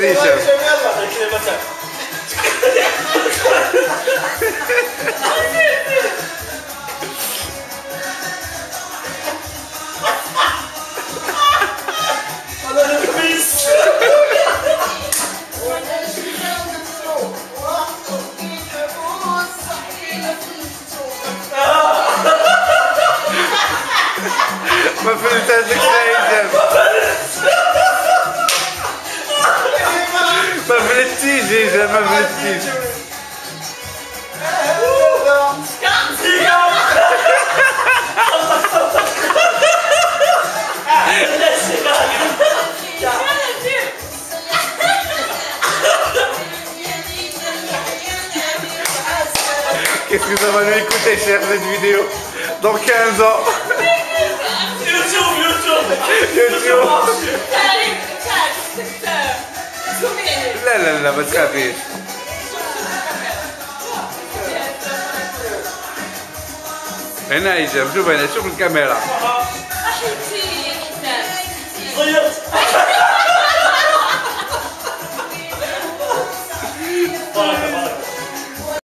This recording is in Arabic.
هشام. يلا كلمتك. ما فهمتهاش هشام. ما فلتيش هشام، ما فلتيش. Qu'est-ce que ça va nous écouter cher cette vidéo dans 15 ans? YouTube. لا لا لا ما تخافيش. هنا هشام، شوف هنا، شوف الكاميرا. صيرت